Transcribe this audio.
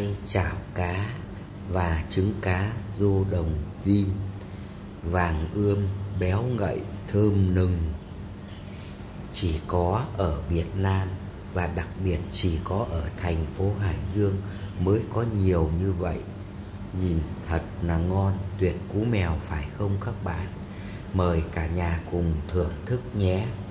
tay chảo cá và trứng cá rô đồng rim vàng ươm béo ngậy thơm nừng. Chỉ có ở Việt Nam và đặc biệt chỉ có ở thành phố Hải Dương mới có nhiều như vậy. Nhìn thật là ngon, tuyệt cú mèo phải không các bạn? Mời cả nhà cùng thưởng thức nhé.